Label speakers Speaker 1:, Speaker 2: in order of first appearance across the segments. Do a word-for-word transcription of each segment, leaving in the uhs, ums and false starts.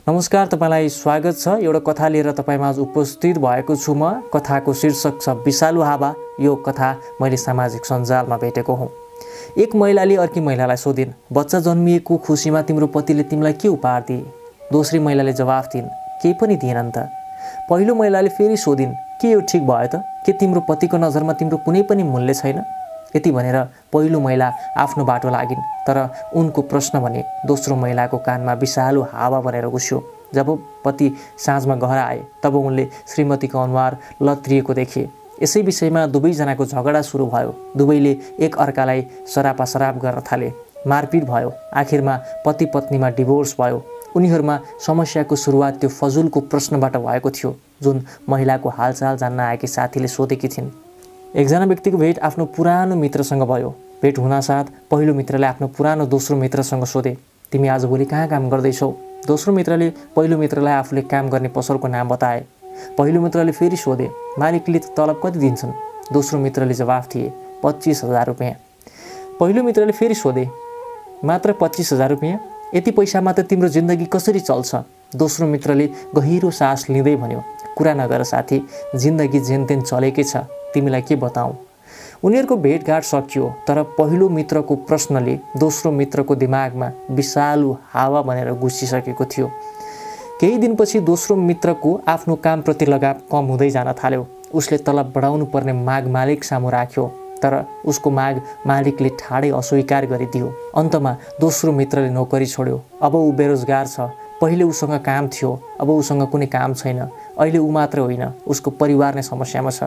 Speaker 1: नमस्कार, तपाईलाई स्वागत छ। एउटा कथा लिएर तपाईमाझ उपस्थित भएको छु म। कथाको शीर्षक छ विषालु हावा। यो कथा मैले सामाजिक सञ्जालमा भेटेको हुँ। एक महिलाले अर्की महिलालाई सोधिन्, बच्चा जन्मिएको खुसीमा तिम्रो पतिले तिमीलाई के उपहार दिए? दोस्री महिलाले जवाफ दिइन्, केही पनि दिएनन् त। पहिलो महिलाले फेरि सोधिन्, के यो ठिक भयो त? के तिम्रो पतिको नजरमा तिम्रो कुनै पनि मूल्य छैन? यति भनेर पहिलो महिला आफ्नो बाटो लागिन्। तर उनको प्रश्न भने दोस्रो महिलाको कानमा विषालु हावा भनेर घुस्यो। जब पति साँझमा घर आए तब उनले श्रीमतीको अनुहार लत्रिएको देखे। यसै विषयमा दुवैजनाको झगडा सुरु भयो। दुवैले एक अर्कालाई सरापासराप गर्न थाले। मारपिट भयो। आखिरमा पति पत्नीमा डिभोर्स भयो। उनीहरूमा समस्याको सुरुवात त्यो फजुलको प्रश्नबाट भएको थियो जुन महिलाको हालचाल जान्न आएकी साथीले सोधेकी थिइन्। एकजना व्यक्तिको भेट आफ्नो पुरानो मित्रसँग भयो। भेट हुनासाथ पहिलो मित्रले आफ्नो पुरानो दोस्रो मित्रसँग सोधे, तिमी आजभोलि कहाँ काम गर्दैछौ? दोस्रो मित्रले पहिलो मित्रलाई आफूले काम गर्ने पसलको नाम बताए। पहिलो मित्रले फेरि सोधे, मालिकले तलब कति दिन्छन्? दोस्रो मित्रले जवाफ दिए, पच्चिस हजार रुपियाँ। पहिलो मित्रले फेरि सोधे, मात्र पच्चिस हजार रुपियाँ? यति पैसामा त तिम्रो जिन्दगी कसरी चल्छ? दोस्रो मित्रले गहिरो सास लिँदै भन्यो, कुरा नगर साथी, जिन्दगी जेनतेन चलेकै छ, तिमीलाई के बताऊँ? उनीहरूको भेटघाट सकियो। तर पहिलो मित्रको प्रश्नले दोस्रो मित्रको दिमागमा विषालु हावा भनेर घुसिसकेको थियो। केही दिनपछि दोस्रो मित्रको आफ्नो कामप्रति लगाव कम हुँदै जान थाल्यो। उसले तलब बढाउनु पर्ने माग मालिक सामु राख्यो, तर उसको माग मालिकले ठाडै अस्वीकार गरिदियो। अन्तमा दोस्रो मित्रले नोकरी छोड्यो। अब ऊ बेरोजगार छ। पहिले उसँग काम थियो, अब उसँग कुनै काम छैन। अहिले ऊ मात्र होइन, उसको परिवार नै समस्यामा छ।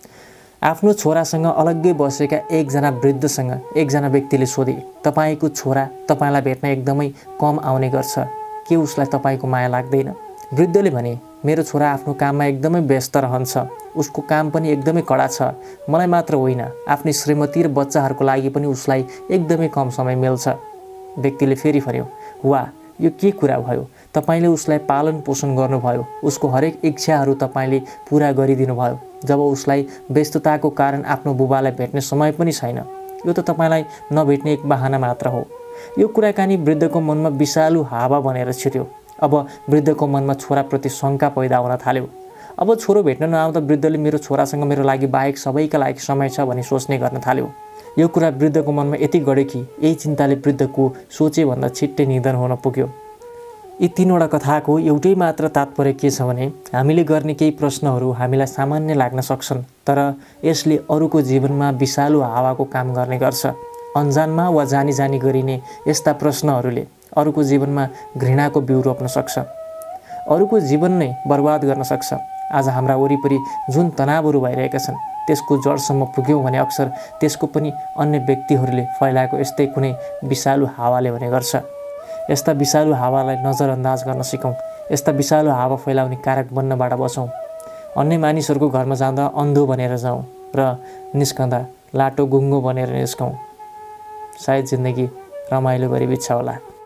Speaker 1: आफ्नो छोरासँग अलग्गै बसेका एकजना वृद्धसँग एकजना व्यक्तिले सोधे, तपाईँको छोरा तपाईँलाई भेट्न एकदमै कम आउने गर्छ, के उसलाई तपाईँको माया लाग्दैन? वृद्धले भने, मेरो छोरा आफ्नो काममा एकदमै व्यस्त रहन्छ। उसको काम पनि एकदमै कडा छ। मलाई मात्र होइन, आफ्नै श्रीमती र बच्चाहरूको लागि पनि उसलाई एकदमै कम समय मिल्छ। व्यक्तिले फेरि भन्यो, वाह, यो के कुरा भयो? तपाईँले उसलाई पालन पोषण गर्नुभयो। उसको हरेक इच्छाहरू तपाईँले पुरा गरिदिनु भयो। जब उसलाई व्यस्तताको कारण आफ्नो बुबालाई भेट्ने समय पनि छैन। यो त तपाईँलाई नभेट्ने एक बहाना मात्र हो। यो कुराकानी वृद्धको मनमा विषालु हावा बनेर छिर्यो। अब वृद्धको मनमा छोराप्रति शङ्का पैदा हुन थाल्यो। अब छोरो भेट्न नआउँदा वृद्धले मेरो छोरासँग मेरो लागि बाहेक सबैका लागि समय छ भनी सोच्ने गर्न थाल्यो। यो कुरा वृद्धको मनमा यति गढ्यो कि यही चिन्ताले वृद्धको सोचेभन्दा छिट्टै निधन हुन पुग्यो। यी तीनवटा कथाको एउटै मात्र तात्पर्य के छ भने हामीले गर्ने केही प्रश्नहरू हामीलाई सामान्य लाग्न सक्छन्, तर यसले अरूको जीवनमा विषालु हावाको काम गर्ने गर्छ। अन्जानमा वा जानी जानी गरिने यस्ता प्रश्नहरूले अरूको जीवनमा घृणाको बिउ रोप्न सक्छ, अरूको जीवन नै बर्बाद गर्न सक्छ। आज हाम्रा वरिपरि जुन तनावहरू भइरहेका छन् त्यसको जडसम्म पुग्यौँ भने अक्सर त्यसको पनि अन्य व्यक्तिहरूले फैलाएको यस्तै कुनै विषालु हावाले हुने गर्छ। यस्ता विषालु हावालाई नजरअन्दाज गर्न सिकौँ। यस्ता विषालु हावा फैलाउने कारक बन्नबाट बचौँ। अन्य मानिसहरूको घरमा जाँदा अन्धो बनेर जाउँ र निस्कँदा लाटो गुङ्गो बनेर निस्कौँ। सायद जिन्दगी रमाइलो गरी बित्छ होला।